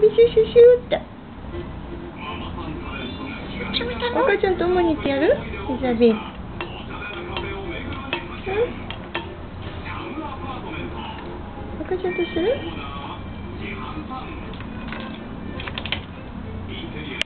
ビシュシュシュって。赤ちゃんと思に行ってやる？ビザビ。赤ちゃんとする？